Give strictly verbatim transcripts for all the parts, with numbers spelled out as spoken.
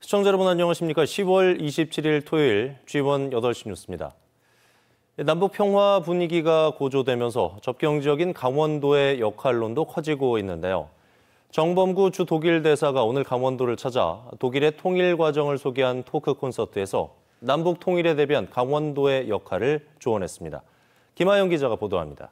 시청자 여러분 안녕하십니까? 시월 이십칠일 토요일 지원 여덟 시 뉴스입니다. 남북 평화 분위기가 고조되면서 접경 지역인 강원도의 역할론도 커지고 있는데요. 정범구 주 독일 대사가 오늘 강원도를 찾아 독일의 통일 과정을 소개한 토크 콘서트에서 남북 통일에 대비한 강원도의 역할을 조언했습니다. 김하영 기자가 보도합니다.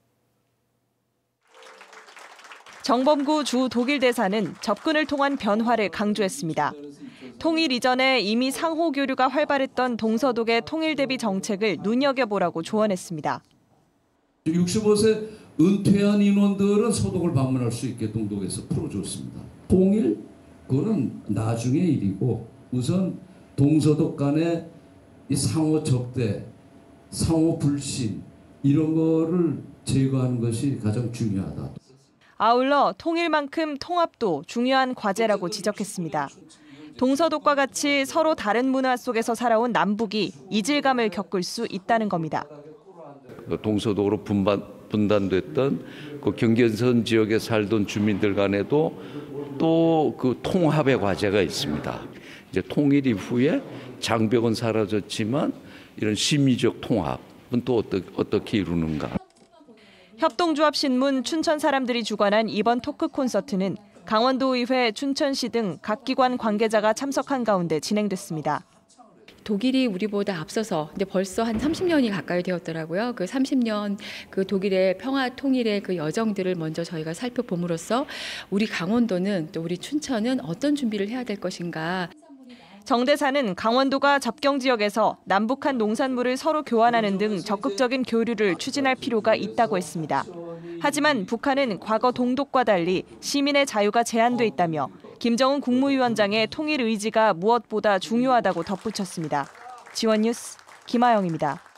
정범구 주 독일 대사는 접근을 통한 변화를 강조했습니다. 통일 이전에 이미 상호 교류가 활발했던 동서독의 통일 대비 정책을 눈여겨보라고 조언했습니다. 육십오 세 은퇴한 인원들은 서독을 방문할 수 있게 동독에서 풀어줬습니다. 통일? 그거는 나중의 일이고 우선 동서독 간의 이 상호 적대, 상호 불신 이런 거를 제거하는 것이 가장 중요하다. 아울러 통일만큼 통합도 중요한 과제라고 지적했습니다. 동서독과 같이 서로 다른 문화 속에서 살아온 남북이 이질감을 겪을 수 있다는 겁니다. 동서독으로 분반, 분단됐던 그 경계선 지역에 살던 주민들 간에도 또 그 통합의 과제가 있습니다. 이제 통일 이후에 장벽은 사라졌지만 이런 심리적 통합은 또 어떻게, 어떻게 이루는가. 협동조합신문 춘천 사람들이 주관한 이번 토크 콘서트는 강원도의회, 춘천시 등 각 기관 관계자가 참석한 가운데 진행됐습니다. 독일이 우리보다 앞서서 이제 벌써 한 삼십 년이 가까이 되었더라고요. 그 삼십 년 그 독일의 평화 통일의 그 여정들을 먼저 저희가 살펴봄으로써 우리 강원도는 또 우리 춘천은 어떤 준비를 해야 될 것인가. 정 대사는 강원도가 접경 지역에서 남북한 농산물을 서로 교환하는 등 적극적인 교류를 추진할 필요가 있다고 했습니다. 하지만 북한은 과거 동독과 달리 시민의 자유가 제한돼 있다며 김정은 국무위원장의 통일 의지가 무엇보다 중요하다고 덧붙였습니다. 지원 뉴스 김하영입니다.